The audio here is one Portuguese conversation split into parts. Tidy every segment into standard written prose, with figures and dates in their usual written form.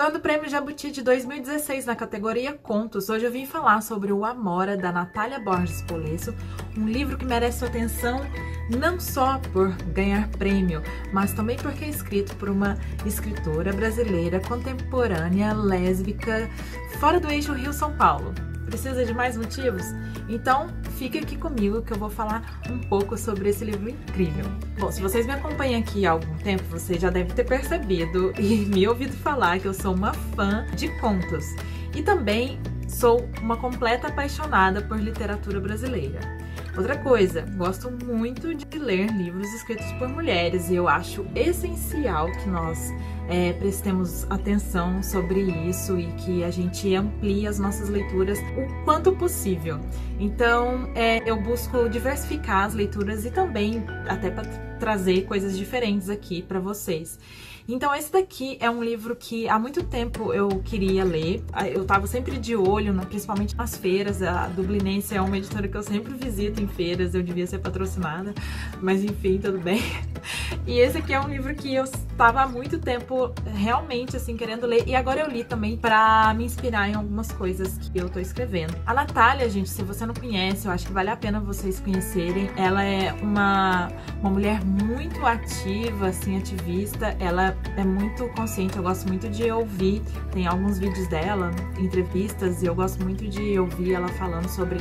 Ganhando o Prêmio Jabuti de 2016 na categoria Contos, hoje eu vim falar sobre o Amora, da Natália Borges Polesso, um livro que merece sua atenção não só por ganhar prêmio, mas também porque é escrito por uma escritora brasileira contemporânea, lésbica, fora do eixo Rio-São Paulo. Precisa de mais motivos? Então fica aqui comigo que eu vou falar um pouco sobre esse livro incrível. Bom, se vocês me acompanham aqui há algum tempo, vocês já devem ter percebido e me ouvido falar que eu sou uma fã de contos. E também sou uma completa apaixonada por literatura brasileira. Outra coisa, gosto muito de ler livros escritos por mulheres e eu acho essencial que nós prestemos atenção sobre isso e que a gente amplie as nossas leituras o quanto possível. Então, eu busco diversificar as leituras e também até para trazer coisas diferentes aqui para vocês. Então esse daqui é um livro que há muito tempo eu queria ler, eu tava sempre de olho, principalmente nas feiras. A Dublinense é uma editora que eu sempre visito em feiras, eu devia ser patrocinada, mas enfim, tudo bem. E esse aqui é um livro que eu estava há muito tempo realmente assim querendo ler e agora eu li também para me inspirar em algumas coisas que eu tô escrevendo. A Natália, gente, se você não conhece, eu acho que vale a pena vocês conhecerem. Ela é uma mulher muito ativa, assim, ativista. Ela é muito consciente, eu gosto muito de ouvir, tem alguns vídeos dela, entrevistas, e eu gosto muito de ouvir ela falando sobre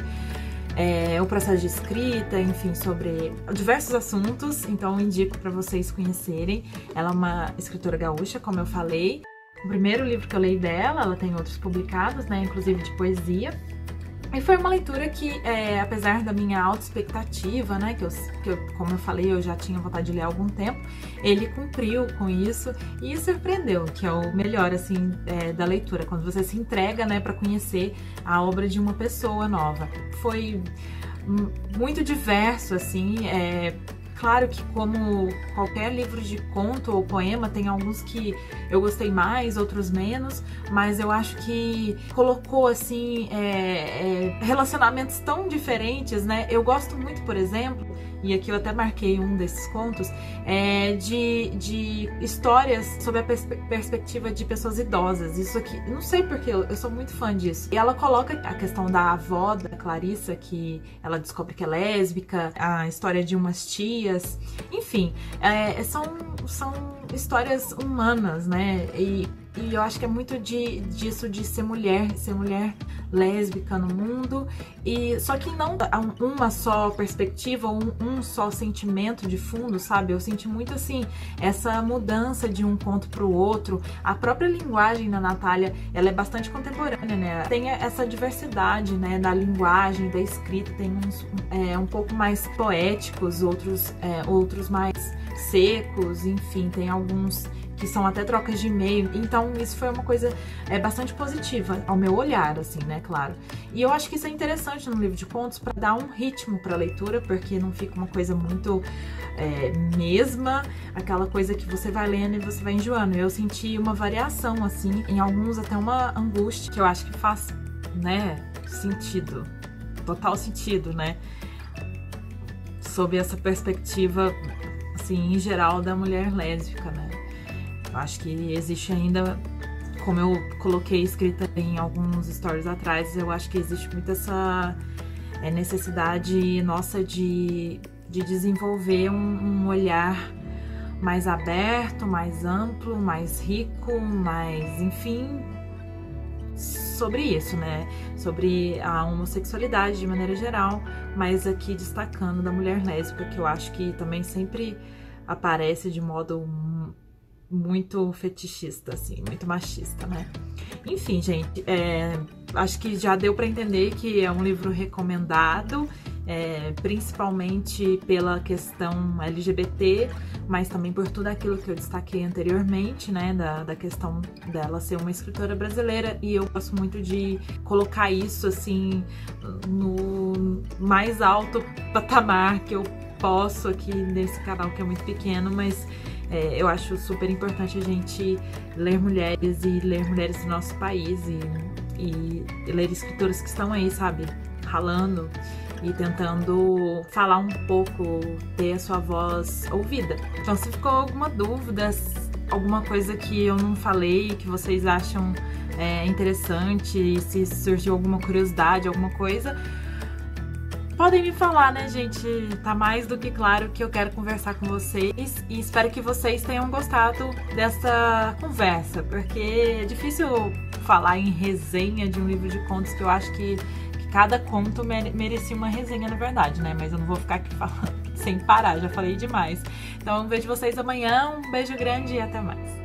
o processo de escrita, enfim, sobre diversos assuntos, então eu indico para vocês conhecerem. Ela é uma escritora gaúcha, como eu falei. O primeiro livro que eu leio dela, ela tem outros publicados, né, inclusive de poesia. E foi uma leitura que, apesar da minha alta expectativa, né, que eu, como eu falei, eu já tinha vontade de ler há algum tempo, ele cumpriu com isso e surpreendeu, que é o melhor, assim, da leitura, quando você se entrega, né, para conhecer a obra de uma pessoa nova. Foi muito diverso, assim, claro que como qualquer livro de conto ou poema, tem alguns que eu gostei mais, outros menos, mas eu acho que colocou, assim, relacionamentos tão diferentes, né? Eu gosto muito, por exemplo, e aqui eu até marquei um desses contos, de histórias sob a perspectiva de pessoas idosas. Isso aqui, não sei porque, eu sou muito fã disso. E ela coloca a questão da avó da Clarissa, que ela descobre que é lésbica, a história de umas tias, enfim, são histórias humanas, né? E eu acho que é muito disso de ser mulher lésbica no mundo, e só que não uma só perspectiva, um só sentimento de fundo, sabe? Eu senti muito assim essa mudança de um conto para o outro. A própria linguagem da Natália, ela é bastante contemporânea, né? Tem essa diversidade, né, da linguagem, da escrita, tem uns um pouco mais poéticos, outros mais secos, enfim, tem alguns que são até trocas de e-mail. Então isso foi uma coisa bastante positiva ao meu olhar, assim, né, claro. E eu acho que isso é interessante no livro de contos para dar um ritmo para a leitura, porque não fica uma coisa muito mesma, aquela coisa que você vai lendo e você vai enjoando. Eu senti uma variação, assim, em alguns até uma angústia, que eu acho que faz, né, sentido, total sentido, né, sob essa perspectiva, assim, em geral, da mulher lésbica, né. Eu acho que existe ainda, como eu coloquei escrita em alguns stories atrás, eu acho que existe muito essa necessidade nossa de desenvolver um olhar mais aberto, mais amplo, mais rico, mais, enfim, sobre isso, né? Sobre a homossexualidade de maneira geral, mas aqui destacando da mulher lésbica, que eu acho que também sempre aparece de modo muito fetichista, assim, muito machista, né? Enfim, gente, acho que já deu para entender que é um livro recomendado, principalmente pela questão LGBT, mas também por tudo aquilo que eu destaquei anteriormente, né, da questão dela ser uma escritora brasileira, e eu gosto muito de colocar isso, assim, no mais alto patamar que eu posso aqui nesse canal, que é muito pequeno, mas eu acho super importante a gente ler mulheres e ler mulheres do nosso país e ler escritoras que estão aí, sabe, ralando e tentando falar um pouco, ter a sua voz ouvida. Então, se ficou alguma dúvida alguma coisa que eu não falei, que vocês acham interessante, se surgiu alguma curiosidade, alguma coisa, podem me falar, né, gente? Tá mais do que claro que eu quero conversar com vocês e espero que vocês tenham gostado dessa conversa, porque é difícil falar em resenha de um livro de contos que eu acho que cada conto merecia uma resenha, na verdade, né? Mas eu não vou ficar aqui falando sem parar, já falei demais. Então, vejo vocês amanhã, um beijo grande e até mais.